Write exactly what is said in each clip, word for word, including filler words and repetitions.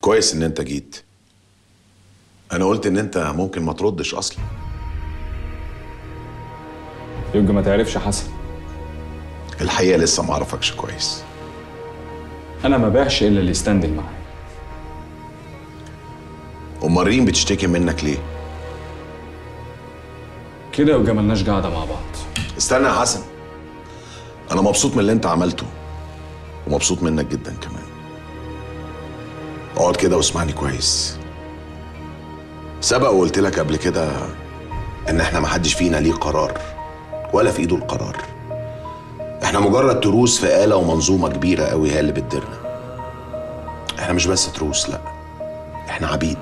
كويس ان انت جيت. انا قلت ان انت ممكن ما تردش اصلا. يبقى ما تعرفش حسن. الحقيقه لسه ما اعرفكش كويس. انا ما باعش الا اللي يستندل معايا. امال ريم بتشتكي منك ليه؟ كده يبقى ملناش قاعده مع بعض. استنى يا حسن، انا مبسوط من اللي انت عملته ومبسوط منك جدا كمان. اقعد كده واسمعني كويس. سبق وقلت لك قبل كده ان احنا محدش فينا ليه قرار ولا في ايده القرار. احنا مجرد تروس في آلة ومنظومة كبيرة قوي هي اللي بتديرنا. احنا مش بس تروس، لا، احنا عبيد.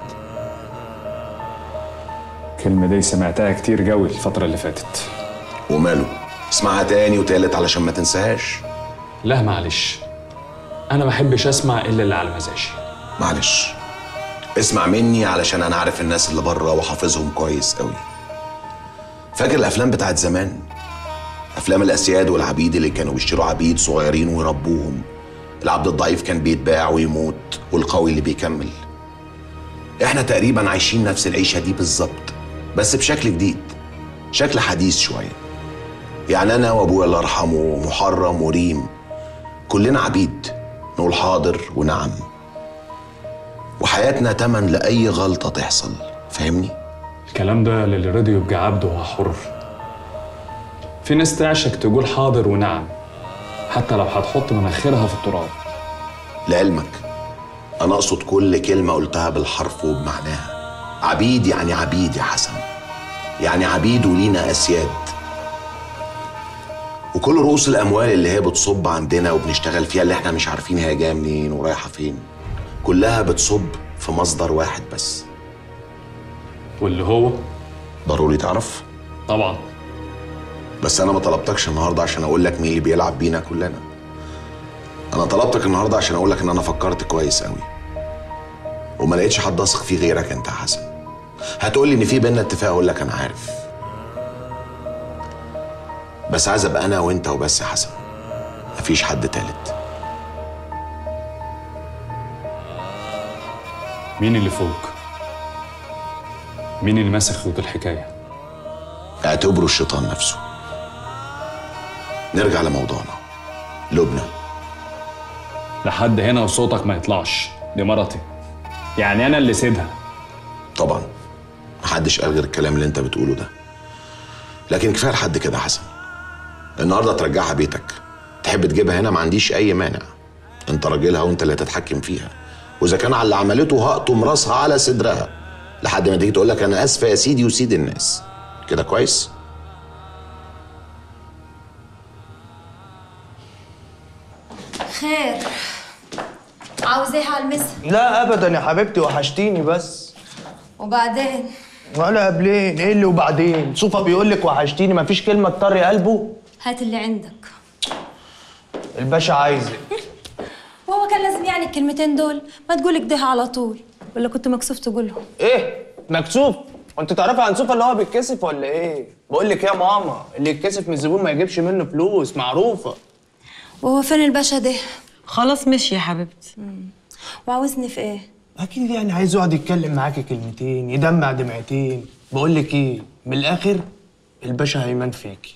الكلمة دي سمعتها كتير قوي الفترة اللي فاتت. وماله؟ اسمعها تاني وتالت علشان ما تنساهاش. لا معلش، أنا ما بحبش أسمع إلا اللي على مزاجي. معلش، اسمع مني علشان أنا عارف الناس اللي بره وحافظهم كويس قوي. فاكر الأفلام بتاعت زمان؟ أفلام الأسياد والعبيد اللي كانوا بيشتروا عبيد صغيرين ويربوهم. العبد الضعيف كان بيتباع ويموت والقوي اللي بيكمل. احنا تقريبا عايشين نفس العيشة دي بالظبط، بس بشكل جديد، شكل حديث شوية. يعني أنا وأبويا الله يرحمه ومحرم وريم كلنا عبيد، نقول حاضر ونعم، وحياتنا تمن لأي غلطة تحصل. فاهمني؟ الكلام ده للي رضي يبقى عبد وهو حر. في ناس تعشق تقول حاضر ونعم حتى لو هتحط مناخيرها في التراب. لعلمك أنا أقصد كل كلمة قلتها بالحرف وبمعناها. عبيد يعني عبيد يا حسن، يعني عبيد ولينا أسياد. وكل رؤوس الأموال اللي هي بتصب عندنا وبنشتغل فيها اللي احنا مش عارفين هي جاية منين ورايحة فين، كلها بتصب في مصدر واحد بس. واللي هو؟ ضروري تعرف؟ طبعا. بس أنا ما طلبتكش النهاردة عشان أقول لك مين اللي بيلعب بينا كلنا. أنا طلبتك النهاردة عشان أقول لك إن أنا فكرت كويس قوي وما لقيتش حد أثق فيه غيرك أنت يا حسن. هتقول لي إن في بينا اتفاق، أقول لك أنا عارف، بس عايز أبقى أنا وأنت وبس يا حسن، مفيش حد تالت. مين اللي فوق؟ مين اللي ماسك خيوط الحكاية؟ اعتبره الشيطان نفسه. نرجع لموضوعنا. لبنى. لحد هنا وصوتك ما يطلعش، دي مرتي، يعني أنا اللي سيدها. طبعا محدش قال غير الكلام اللي انت بتقوله ده، لكن كفايه لحد كده يا حسن. النهارده ترجعها بيتك، تحب تجيبها هنا ما عنديش اي مانع. انت راجلها وانت اللي هتتحكم فيها، واذا كان على اللي عملته هقطم راسها على صدرها لحد ما تيجي تقول لك انا اسفه يا سيدي وسيد الناس. كده كويس؟ خير، عاوز ايه على المسا؟ لا ابدا يا حبيبتي، وحشتيني بس. وبعدين؟ ولا قبلين ايه اللي وبعدين؟ صوفا بيقول لك وحشتيني، مفيش كلمه تطري قلبه. هات اللي عندك. الباشا عايزك. وهو كان لازم يعني الكلمتين دول؟ ما تقول كده على طول، ولا كنت مكسوف تقولهم؟ ايه مكسوف؟ وانت تعرفي عن صوفا اللي هو بيتكسف ولا ايه؟ بقول لك يا ماما، اللي يتكسف من الزبون ما يجيبش منه فلوس، معروفه. وهو فين الباشا ده؟ خلاص مشي يا حبيبتي. وعاوزني في ايه؟ اكيد يعني عايز يقعد يتكلم معاكي كلمتين، يدمع دمعتين. بقول لك ايه، من الاخر الباشا هيمان فيكي.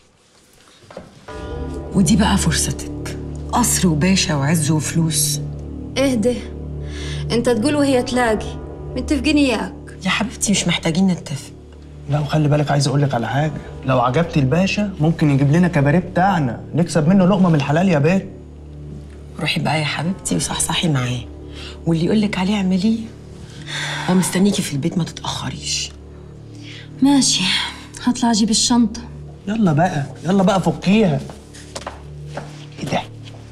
ودي بقى فرصتك، قصر وباشا وعز وفلوس. ايه ده؟ انت تقول وهي تلاقي، متفقين اياك. يا حبيبتي مش محتاجين نتفق. لا وخلي بالك، عايز اقول لك على حاجه، لو عجبتي الباشا ممكن يجيب لنا كباريه بتاعنا نكسب منه لقمه من الحلال يا بيه. روحي بقى يا حبيبتي وصحصحي معاه، واللي يقول لك عليه اعمليه. هو مستنيكي في البيت، ما تتاخريش. ماشي، هطلع اجيب الشنطه. يلا بقى يلا بقى فكيها. ايه ده؟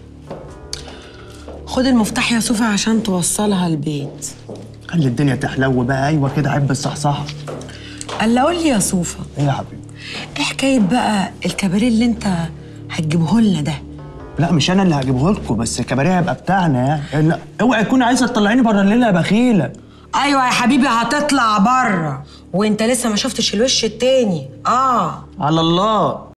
خد المفتاح يا صوفي عشان توصلها البيت. خلي الدنيا تحلو بقى. ايوه كده، عيب الصحصحه. الا قول لي يا صوفا، ايه يا حبيبي؟ ايه حكايه بقى الكباريه اللي انت هتجيبه لنا ده؟ لا مش انا اللي هجيبه لكم، بس الكباريه هيبقى بتاعنا يعني. لا اوعي تكوني عايزه تطلعيني بره الليله يا بخيله. ايوه يا حبيبي هتطلع بره، وانت لسه ما شفتش الوش التاني. اه على الله.